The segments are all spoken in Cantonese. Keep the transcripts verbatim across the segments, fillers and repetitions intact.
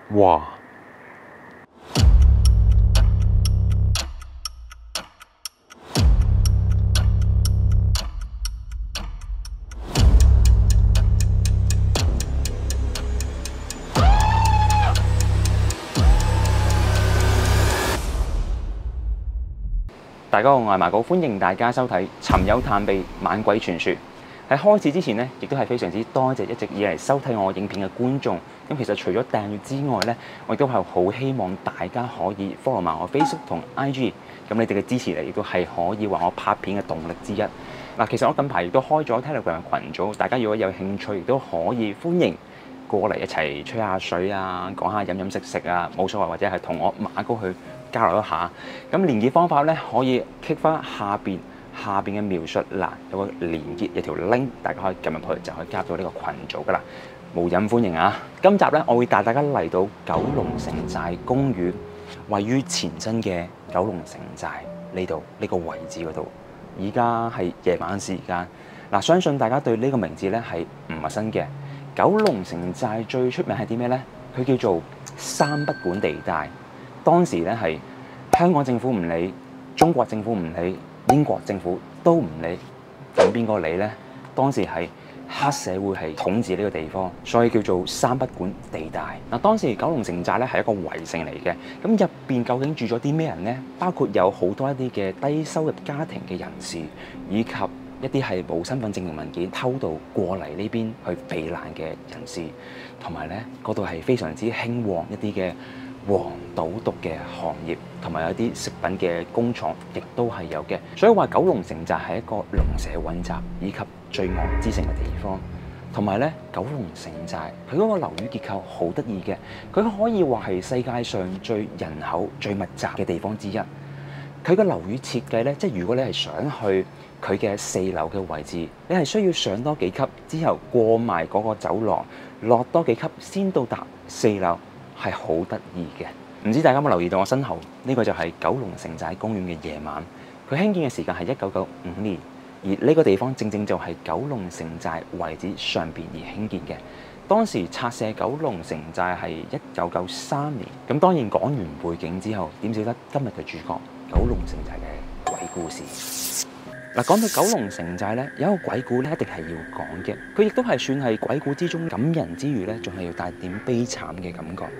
哇！大家好，我係馬高，歡迎大家收睇《尋幽探秘猛鬼傳說》。喺開始之前呢，亦都係非常之多謝一直以嚟收睇我影片嘅觀眾。咁其實除咗訂閱之外呢，我亦都係好希望大家可以 follow 埋我 Facebook 同 I G。咁你哋嘅支持咧，亦都係可以話我拍片嘅動力之一。嗱，其實我近排亦都開咗 Telegram 群組，大家如果有興趣，亦都可以歡迎過嚟一齊吹下水啊，講下飲飲食食啊，冇所謂，或者係同我馬高去交流一下。咁連結方法咧，可以 click 翻下邊下邊嘅描述欄有個連結，有條 link， 大家可以撳入去就可以加到呢個群組噶啦。無任歡迎啊！今集咧，我會帶大家嚟到九龍城寨公園，位於前身嘅九龍城寨呢度呢個位置嗰度。而家係夜晚時間，嗱，相信大家對呢個名字咧係唔陌生嘅。九龍城寨最出名係啲咩呢？佢叫做三不管地帶。當時咧係香港政府唔理，中國政府唔理，英國政府都唔理，咁邊個理呢？當時係黑社會係統治呢個地方，所以叫做三不管地帶。嗱，當時九龍城寨咧係一個圍城嚟嘅，咁入邊究竟住咗啲咩人呢？包括有好多一啲嘅低收入家庭嘅人士，以及一啲係冇身份證明文件偷渡過嚟呢邊去避難嘅人士，同埋咧嗰度係非常之興旺一啲嘅黃賭毒嘅行業，同埋有啲食品嘅工廠，亦都係有嘅。所以話九龍城寨係一個龍蛇混雜以及罪惡之城嘅地方。同埋咧，九龍城寨佢嗰個樓宇結構好得意嘅，佢可以話係世界上最人口最密集嘅地方之一。佢個樓宇設計咧，即係如果你係想去佢嘅四樓嘅位置，你係需要上多幾級之後過埋嗰個走廊，落多幾級先到達四樓，係好得意嘅。唔知大家有冇留意到我身後呢、呢個就係九龍城寨公園嘅夜晚。佢興建嘅時間係一九九五年，而呢個地方正正就係九龍城寨遺址上邊而興建嘅。當時拆卸九龍城寨係一九九三年。咁當然講完背景之後，點少得今日嘅主角九龍城寨嘅鬼故事。嗱，講到九龍城寨咧，有一個鬼故咧，一定係要講嘅。佢亦都係算係鬼故之中感人之餘咧，仲係要帶點悲慘嘅感覺。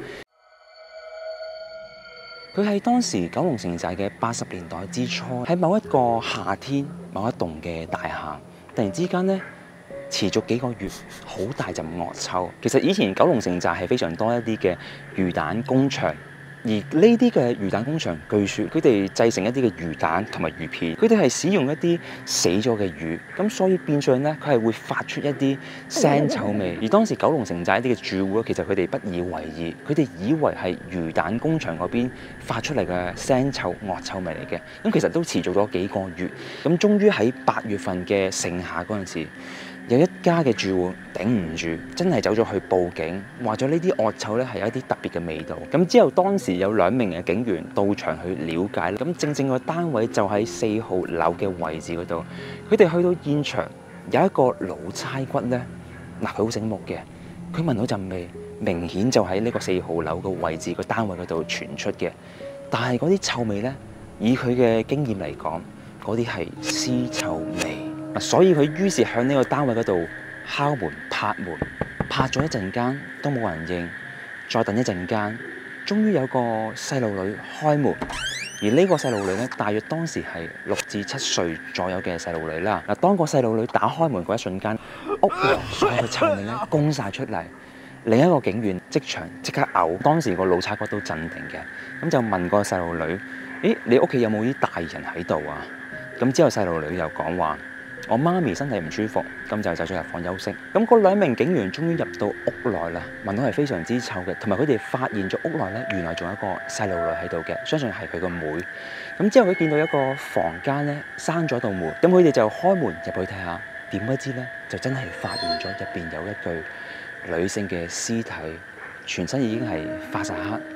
佢係當時九龍城寨嘅八十年代之初，喺某一個夏天，某一棟嘅大廈，突然之間咧，持續幾個月，好大陣惡臭。其實以前九龍城寨係非常多一啲嘅魚蛋工場。而呢啲嘅魚蛋工場，據説佢哋製成一啲嘅魚蛋同埋魚片，佢哋係使用一啲死咗嘅魚，咁所以變相咧，佢係會發出一啲腥臭味。而當時九龍城寨一啲嘅住戶其實佢哋不以為意，佢哋以為係魚蛋工場嗰邊發出嚟嘅腥臭惡臭味嚟嘅。咁其實都持續咗幾個月，咁終於喺八月份嘅盛夏嗰陣時，有一家嘅住戶頂唔住，真係走咗去報警，話咗呢啲惡臭咧係有一啲特別嘅味道。咁之後當時有兩名嘅警員到場去了解，咁正正個單位就喺四號樓嘅位置嗰度。佢哋去到現場，有一個老差骨咧，嗱，佢好醒目嘅，佢聞到陣味，明顯就喺呢個四號樓嘅位置個單位嗰度傳出嘅。但係嗰啲臭味咧，以佢嘅經驗嚟講，嗰啲係屍臭味。所以佢於是向呢個單位嗰度敲門拍門，拍咗一陣間都冇人應，再等一陣間，終於有個細路女開門。而呢個細路女咧，大約當時係六至七歲左右嘅細路女啦。嗱，當個細路女打開門嗰一瞬間，屋內所有嘅臭味咧攻晒出嚟。另一個警員即場即刻嘔，當時個老差骨都鎮定嘅，咁就問個細路女：咦，你屋企有冇啲大人喺度啊？咁之後細路女又講話：我媽咪身體唔舒服，咁就走咗入房休息。咁嗰兩名警員終於入到屋內啦，聞到係非常之臭嘅，同埋佢哋發現咗屋內咧原來仲有一個細路女喺度嘅，相信係佢個妹。咁之後佢見到一個房間咧閂咗道門，咁佢哋就開門入去睇下，點不知咧就真係發現咗入邊有一具女性嘅屍體，全身已經係發晒黑，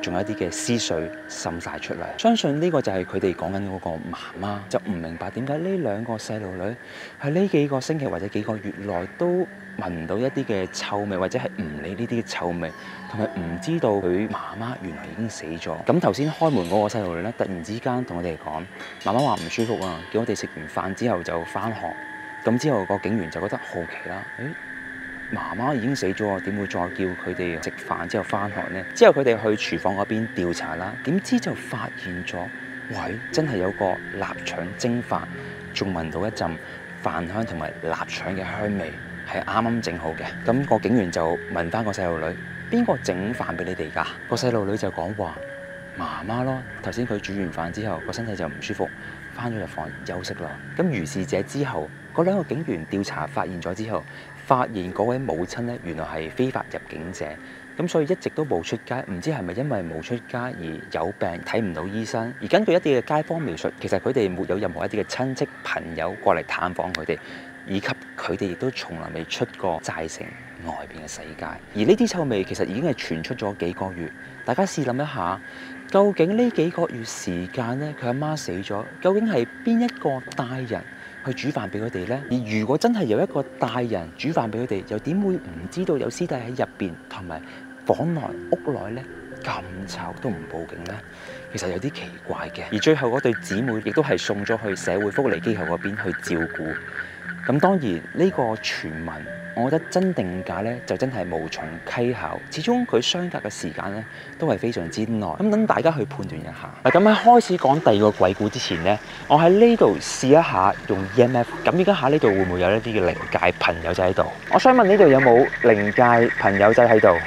仲有一啲嘅思緒滲晒出嚟。相信呢個就係佢哋講緊嗰個媽媽，就唔明白點解呢兩個細路女喺呢幾個星期或者幾個月內都聞唔到一啲嘅臭味，或者係唔理呢啲嘅臭味，同埋唔知道佢媽媽原來已經死咗。咁頭先開門嗰個細路女咧，突然之間同我哋講，媽媽話唔舒服啊，叫我哋食完飯之後就返學。咁之後個警員就覺得好奇啦，誒，媽媽已經死咗，點會再叫佢哋食飯之後返學呢？之後佢哋去廚房嗰邊調查啦，點知就發現咗，喂，真係有個臘腸蒸飯，仲聞到一陣飯香同埋臘腸嘅香味。係啱啱整好嘅，咁個警員就問翻個細路女：邊個整飯俾你哋㗎？個細路女就講話：媽媽咯。頭先佢煮完飯之後，個身體就唔舒服，翻咗入房休息啦。咁如是者之後，嗰兩個警員調查發現咗之後，發現嗰位母親咧原來係非法入境者，咁所以一直都冇出街。唔知係咪因為冇出街而有病睇唔到醫生？而根據一啲嘅街坊描述，其實佢哋沒有任何一啲嘅親戚朋友過嚟探訪佢哋。以及佢哋亦都從來未出過寨城外邊嘅世界，而呢啲臭味其實已經係傳出咗幾個月。大家試諗一下，究竟呢幾個月時間呢，佢阿媽死咗，究竟係邊一個大人去煮飯俾佢哋呢？而如果真係有一個大人煮飯俾佢哋，又點會唔知道有屍體喺入邊同埋房內屋內呢？咁臭都唔報警呢？其實有啲奇怪嘅。而最後嗰對姊妹亦都係送咗去社會福利機構嗰邊去照顧。咁當然呢個傳聞，我覺得真定假呢，就真係無從稽考。始終佢相隔嘅時間呢，都係非常之耐。咁等大家去判斷一下。嗱，咁喺開始講第二個鬼故之前呢，我喺呢度試一下用 E M F。咁而家下呢度會唔會有一啲嘅靈界朋友仔喺度？我想問呢度有冇靈界朋友仔喺度？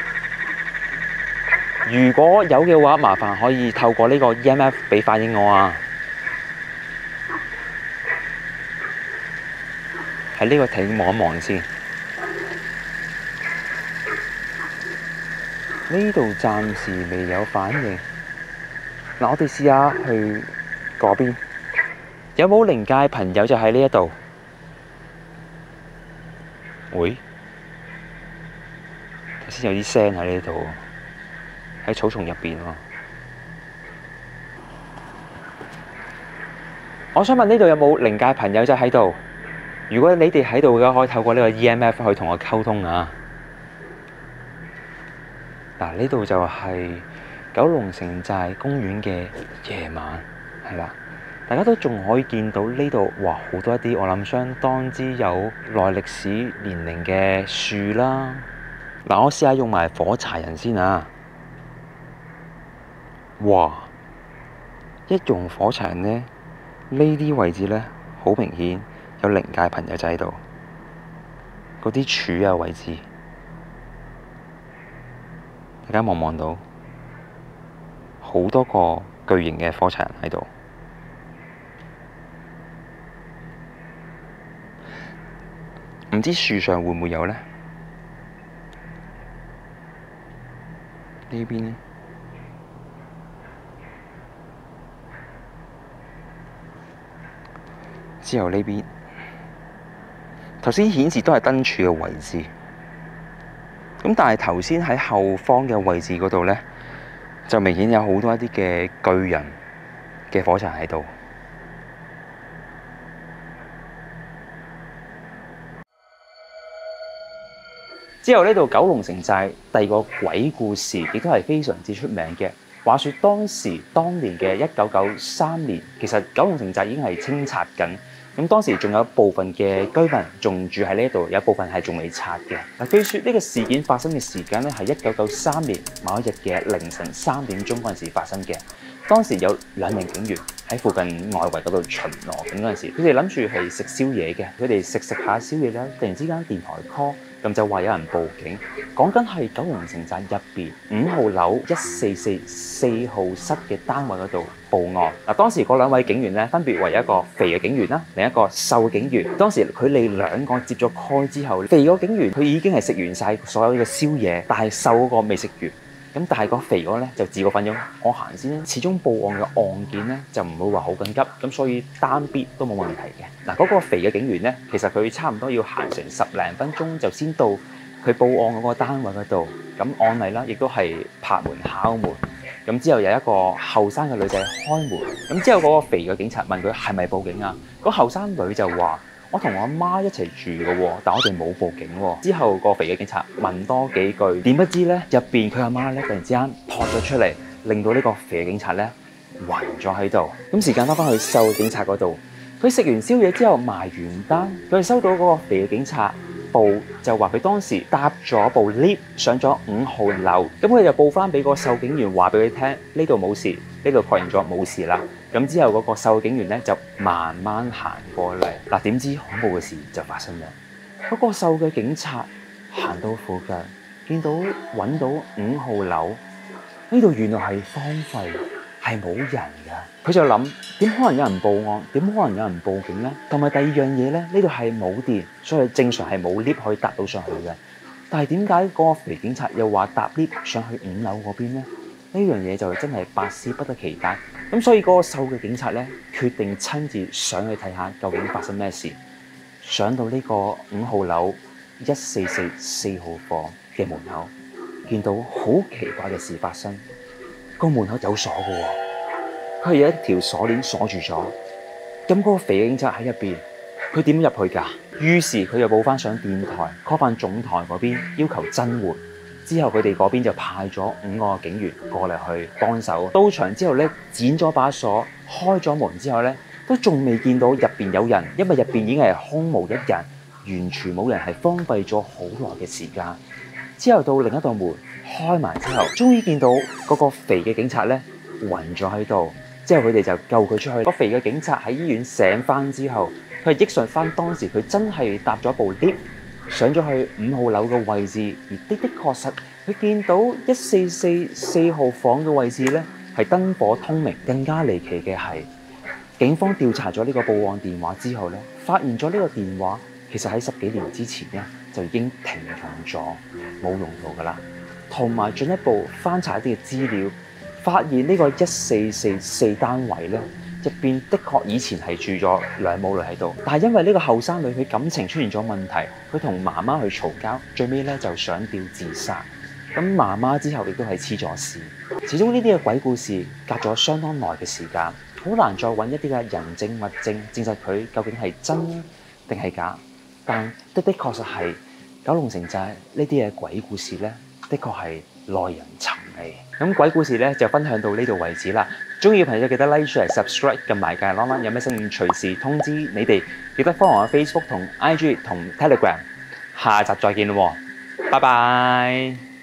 如果有嘅話，麻煩可以透過呢個 E M F 俾反應我啊！喺呢個艇望一望先，呢度暫時未有反應。嗱，我哋試下去嗰邊，有冇靈界朋友就喺呢一度？喂，頭先有啲聲喺呢度，喺草叢入邊喎。我想問呢度有冇靈界朋友就喺度？如果你哋喺度嘅話，可以透過呢個 E M F 去同我溝通啊！嗱，呢度就係九龍城寨公園嘅夜晚，係啦，大家都仲可以見到呢度，哇，好多一啲我諗相當之有耐歷史年齡嘅樹啦。嗱，我試下用埋火柴人先啊！哇，一用火柴人呢，呢啲位置呢，好明顯。有靈界朋友仔喺度，嗰啲柱啊位置，大家望望到好多個巨型嘅火柴人喺度。唔知樹上會唔會有呢？呢邊呢？之後呢邊。頭先顯示都係燈柱嘅位置，咁但係頭先喺後方嘅位置嗰度呢，就明顯有好多一啲嘅巨人嘅火柴喺度。之後呢度九龍城寨第二個鬼故事，亦都係非常之出名嘅。話說當時當年嘅一九九三年，其實九龍城寨已經係清拆緊。咁當時仲有部分嘅居民仲住喺呢度，有部分係仲未拆嘅。嗱，據說呢個事件發生嘅時間咧係一九九三年某一日嘅凌晨三點鐘嗰陣時發生嘅。當時有兩名警員喺附近外圍嗰度巡邏緊嗰陣時，佢哋諗住係食宵夜嘅。佢哋食食下宵夜咧，突然之間電台 call，咁就話有人報警，講緊係九龍城寨入邊五號樓一四四四號室嘅單位嗰度報案。嗱，當時嗰兩位警員咧，分別為一個肥嘅警員啦，另一個瘦嘅警員。當時佢哋兩個接咗 call 之後，肥個警員佢已經係食完晒所有嘅宵夜，但係瘦嗰個未食完。咁但係個肥嗰咧就自告奮勇，我行先啦。始終報案嘅案件咧就唔會話好緊急，咁所以單必都冇問題嘅。嗱，嗰個肥嘅警員咧，其實佢差唔多要行成十零分鐘就先到佢報案嗰個單位嗰度。咁按例啦，亦都係拍門敲門。 咁之後有一個後生嘅女仔開門，咁之後嗰個肥嘅警察問佢係咪報警啊？嗰後生女就話：我同我阿媽一齊住嘅喎，但我哋冇報警喎。之後個肥嘅警察問多幾句，點不知咧入邊佢阿媽咧突然之間撲咗出嚟，令到呢個肥嘅警察咧暈咗喺度。咁時間翻返去瘦嘅警察嗰度，佢食完宵夜之後埋完單，佢收到嗰個肥嘅警察報就話佢當時搭咗部 lift 上咗五號樓，咁佢就報翻俾個瘦警員話俾佢聽呢度冇事，呢度確認咗冇事啦。咁之後嗰個瘦警員咧就慢慢行過嚟，嗱點知恐怖嘅事就發生咗。嗰個瘦嘅警察行到附近，見到揾到五號樓，呢度原來係荒廢，係冇人㗎。佢就諗點可能有人報案，點可能有人報警呢？同埋第二樣嘢咧，呢度係冇電，所以正常係冇 lift 可以搭到上去嘅。但係點解嗰個肥警察又話搭 lift 上去五樓嗰邊呢？呢樣嘢就真係百思不得其解。咁所以嗰個瘦嘅警察咧，決定親自上去睇下究竟發生咩事。上到呢個五號樓一四四四號房嘅門口，見到好奇怪嘅事發生。個門口有鎖嘅喎，佢係有一條鎖鏈鎖住咗。咁嗰個肥警察喺入邊，佢點入去㗎？於是佢就報翻上電台 call 翻總台嗰邊，要求增援。之後佢哋嗰邊就派咗五個警員過嚟去幫手。到場之後咧，剪咗把鎖，開咗門之後咧，都仲未見到入邊有人，因為入邊已經係空無一人，完全冇人，係荒廢咗好耐嘅時間。之後到另一道門開埋之後，終於見到嗰個肥嘅警察咧暈咗喺度。之後佢哋就救佢出去。個肥嘅警察喺醫院醒翻之後，佢係憶述翻當時佢真係搭咗部 lift 上咗去五號樓嘅位置，而的的確實佢見到一四四四號房嘅位置咧係燈火通明。更加離奇嘅係，警方調查咗呢個報案電話之後咧，發現咗呢個電話其實喺十幾年之前咧就已經停用咗，冇用到噶啦。同埋進一步翻查一啲嘅資料，發現呢個一四四四單位咧入邊的確以前係住咗兩母女喺度，但係因為呢個後生女佢感情出現咗問題，佢同媽媽去嘈交，最尾咧就上吊自殺。咁媽媽之後亦都係黐咗線。始終呢啲嘅鬼故事隔咗相當耐嘅時間，好難再揾一啲嘅人證物證證實佢究竟係真定係假。但的的確實係九龍城寨呢啲嘅鬼故事咧，的確係耐人尋味。咁鬼故事咧就分享到呢度為止啦。中意嘅朋友記得 like、share、subscribe 撳埋隔籬，有咩新聞隨時通知你哋。記得 follow 我 Facebook 同 I G 同 Telegram。下集再見咯，拜拜。